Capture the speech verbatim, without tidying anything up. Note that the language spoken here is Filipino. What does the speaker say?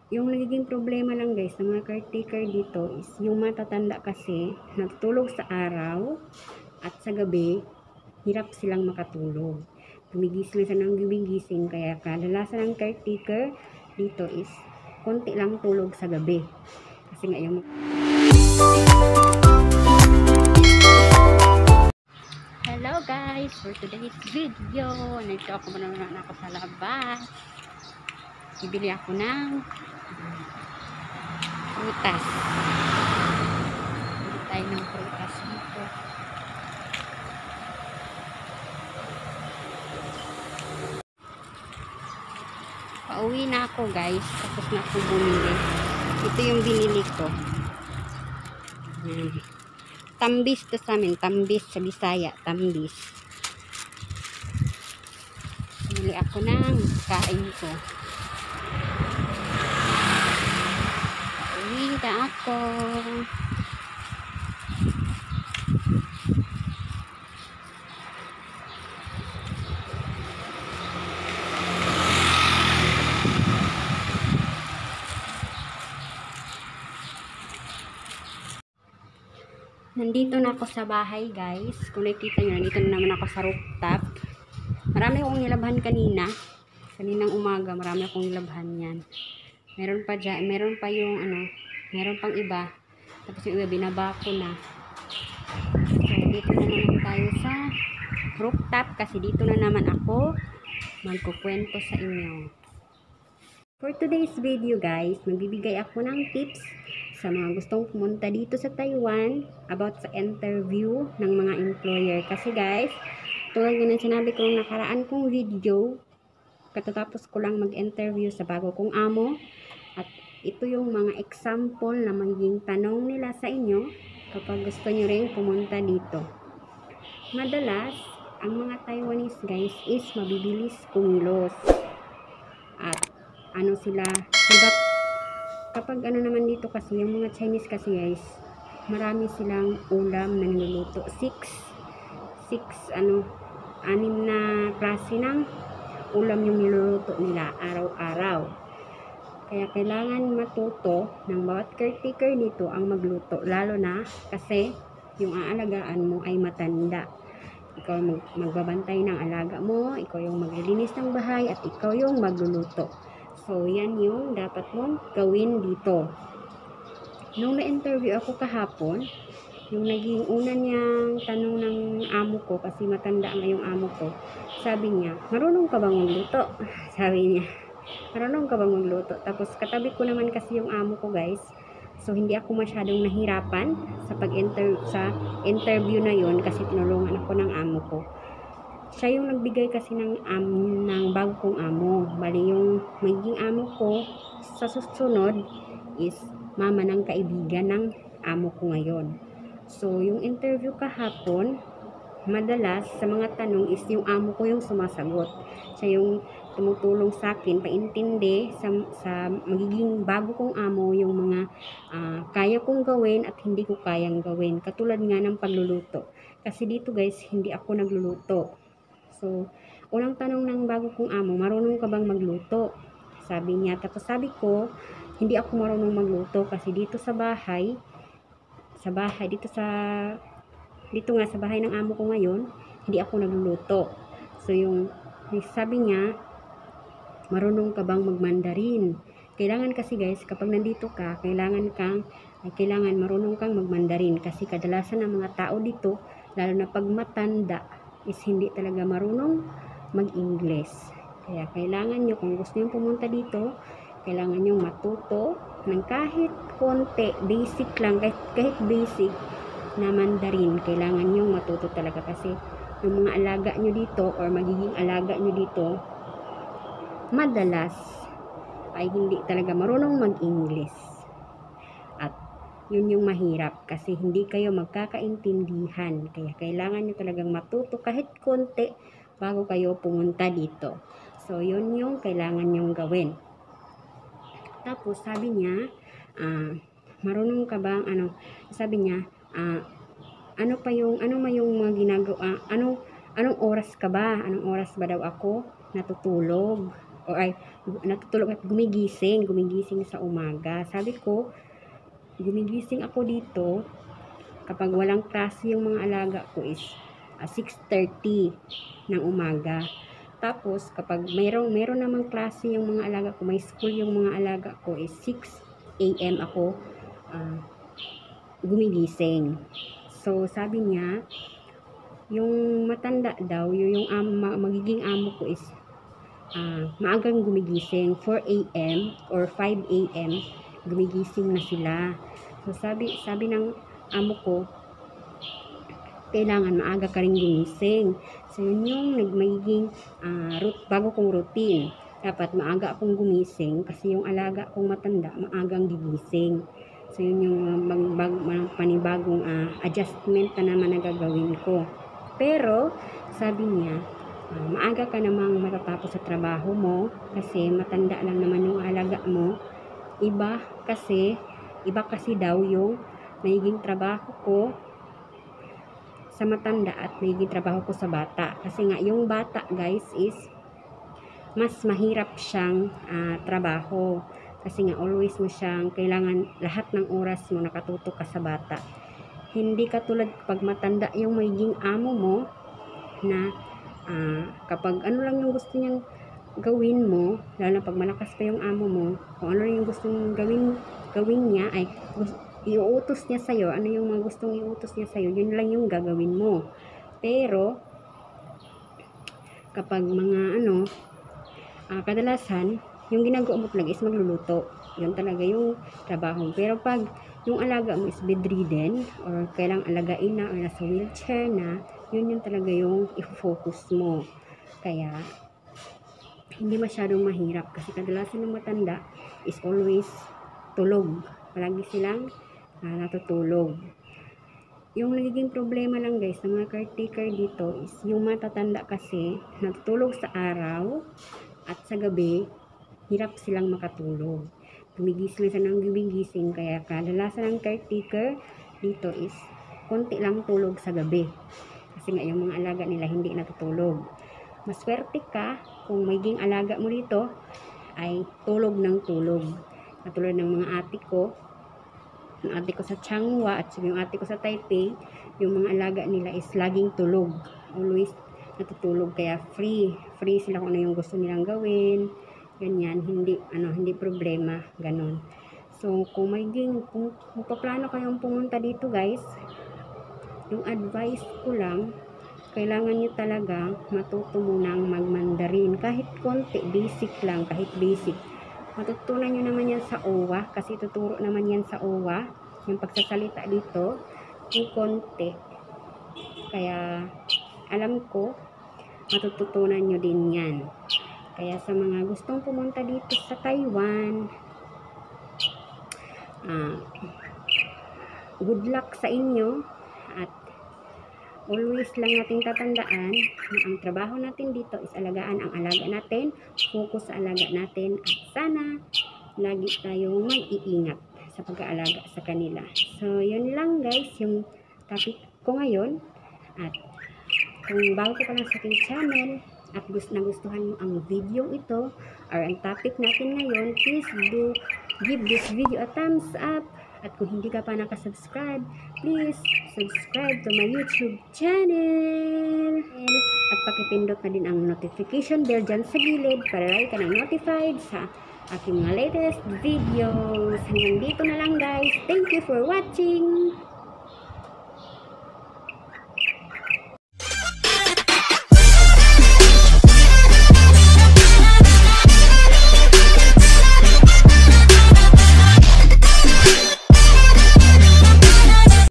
yung nagiging problema lang guys sa mga caretaker dito is yung matatanda kasi natutulog sa araw at sa gabi hirap silang makatulog. Gumigising sila ng gumigising kaya kadalasan ng caretaker dito is konti lang tulog sa gabi. Kasi nga yung Hello guys! For today's video, nandito ako manonood ako sa labas. Bibili ako ng prutas. Bibili tayo ng prutas dito. Pauwi na ako guys. Tapos na ako bumili. Ito yung binili ko. Hmm. Tambis to sa amin. Tambis sa Bisaya. Tambis. Bili ako ng kain ko. Pauwi na ako. Nandito na ako sa bahay guys. Kung nakikita nyo, nandito na naman ako sa rooftop. Marami akong nilabhan kanina. Kaninang umaga, marami akong nilabhan yan. Meron pa dyan, meron pa yung ano, meron pang iba. Tapos yung iba, binaba ko na. So, dito na naman tayo sa rooftop kasi dito na naman ako magkukwento sa inyo. For today's video guys, magbibigay ako ng tips sa mga gustong pumunta dito sa Taiwan about sa interview ng mga employer. Kasi guys, tulad ng sinabi ko nung nakaraan kong video, katatapos ko lang mag-interview sa bago kong amo. At ito yung mga example na magiging tanong nila sa inyo kapag gusto nyo rin pumunta dito. Madalas, ang mga Taiwanese guys is mabibilis kumilos. At ano sila, diba, kapag ano naman dito kasi, yung mga Chinese kasi guys, marami silang ulam na niluluto. Six, six, ano, anim na klase ng ulam yung niluluto nila araw-araw. Kaya kailangan matuto ng bawat caretaker dito ang magluto. Lalo na kasi yung aalagaan mo ay matanda. Ikaw mag magbabantay ng alaga mo, ikaw yung maglilinis ng bahay, at ikaw yung magluluto. So, yan yung dapat mong gawin dito. Nung na-interview ako kahapon, yung naging una niyang tanong ng amo ko, kasi matanda nga yung amo ko, sabi niya, marunong ka bang magluto? Sabi niya, marunong ka bang magluto? Tapos katabi ko naman kasi yung amo ko guys. So, hindi ako masyadong nahirapan sa pag-interview sa interview na yon kasi tinulungan ako ng amo ko. Siya yung nagbigay kasi ng, um, ng bago kong amo. Bali yung magiging amo ko sa susunod is mama ng kaibigan ng amo ko ngayon. So, yung interview kahapon, madalas sa mga tanong is yung amo ko yung sumasagot. Siya yung tumutulong sa akin, paintindi sa, sa magiging bago kong amo yung mga uh, kaya kong gawin at hindi ko kayang gawin. Katulad nga ng pagluluto. Kasi dito guys, hindi ako nagluluto. So, unang tanong ng bago kong amo, marunong ka bang magluto? Sabi niya. Tapos sabi ko, hindi ako marunong magluto kasi dito sa bahay, sa bahay, dito sa, dito nga sa bahay ng amo ko ngayon, hindi ako nagluluto. So, yung sabi niya, marunong ka bang magmandarin? Kailangan kasi guys, kapag nandito ka, kailangan kang, ay kailangan marunong kang magmandarin kasi kadalasan ng mga tao dito, lalo na pag matanda, is hindi talaga marunong mag-Ingles. Kaya kailangan nyo, kung gusto nyo pumunta dito, kailangan nyo matuto ng kahit konti, basic lang, kahit, kahit basic na Mandarin. Kailangan nyo matuto talaga kasi yung mga alaga nyo dito or magiging alaga nyo dito, madalas ay hindi talaga marunong mag-Ingles. At yun yung mahirap kasi hindi kayo magkakaintindihan. Kaya kailangan nyo talagang matuto kahit konti bago kayo pumunta dito. So, yun yung kailangan nyong gawin. Tapos, sabi niya, uh, marunong ka bang, ano, sabi niya, uh, ano pa yung, ano ma yung mga ginagawa, anong, anong oras ka ba? Anong oras ba daw ako natutulog? O ay, natutulog at gumigising, gumigising sa umaga. Sabi ko, gumigising ako dito kapag walang klase yung mga alaga ko is uh, six thirty ng umaga. Tapos, kapag mayroong, mayroon namang klase yung mga alaga ko, may school yung mga alaga ko is six a m ako uh, gumigising. So, sabi niya, yung matanda daw, yung, yung um, magiging amo ko is uh, maagang gumigising, four a m or five a m gumigising na sila. So, sabi, sabi ng amo ko, kailangan maaga ka rin gumising. So, yun yung nagmagiging uh, root, bago kong routine. Dapat maaga akong gumising kasi yung alaga kong matanda, maagang gigising. So, yun yung uh, mag, bag, mag, panibagong uh, adjustment na naman na gagawin ko. Pero, sabi niya, uh, maaga ka namang matatapos sa trabaho mo kasi matanda lang naman yung alaga mo. Iba kasi, iba kasi daw yung magiging trabaho ko sa matanda at magiging trabaho ko sa bata. Kasi nga, yung bata, guys, is mas mahirap siyang uh, trabaho. Kasi nga, always mo siyang, kailangan lahat ng oras mo nakatutok ka sa bata. Hindi katulad kapag matanda yung magiging amo mo, na uh, kapag ano lang yung gusto niyang gawin mo, lalo pag malakas pa yung amo mo, kung ano yung gusto niyang gawin, gawin niya, ay iuutos niya sa'yo, ano yung mga gustong iuutos niya sa'yo, yun lang yung gagawin mo. Pero, kapag mga ano, uh, kadalasan, yung ginagawa mo talaga is magluluto. Yun talaga yung trabaho. Pero pag yung alaga mo is bedridden, or kailang alagain na, or nasa wheelchair na, yun yung talaga yung i-focus mo. Kaya, hindi masyadong mahirap. Kasi kadalasan ng matanda is always tulog. Palagi silang uh, natutulog. Yung nagiging problema lang guys sa mga caretaker dito is yung matatanda kasi natutulog sa araw at sa gabi hirap silang makatulog. Gumigising sila ng gumigising, kaya kadalasan ng caretaker dito is konti lang tulog sa gabi. Kasi nga yung mga alaga nila hindi natutulog. Maswerte ka kung magiging alaga mo dito ay tulog ng tulog. Katulad ng mga ate ko, yung ate ko sa Changhua at yung ate ko sa Taipei, yung mga alaga nila is laging tulog. Always natutulog, kaya free. Free sila kung ano yung gusto nilang gawin. Ganyan, hindi, ano, hindi problema. Ganon. So, kung magiging, kung, kung paplano kayong pumunta dito guys, yung advice ko lang, kailangan nyo talaga matuto munang mag-Mandarin. Kahit konti, basic lang, kahit basic. Matutunan nyo naman yan sa O W A, kasi tuturo naman yan sa O W A, yung pagsasalita dito, yung konti. Kaya, alam ko, matututunan nyo din yan. Kaya sa mga gustong pumunta dito sa Taiwan, uh, good luck sa inyo, at always lang nating tatandaan na ang trabaho natin dito is alagaan ang alaga natin, focus sa alaga natin, at sana lagi tayong mag-iingat sa pag-aalaga sa kanila. So, yun lang guys, yung topic ko ngayon. At kung bago ka pa lang sa aking channel at gusto na gustuhan mo ang video ito or ang topic natin ngayon, please do give this video a thumbs up. At kung hindi ka pa nakasubscribe, please subscribe to my YouTube channel. At pakipindot na din ang notification bell dyan sa gilid para lagi ka nang notified sa aking mga latest videos. Hanggang dito na lang guys. Thank you for watching.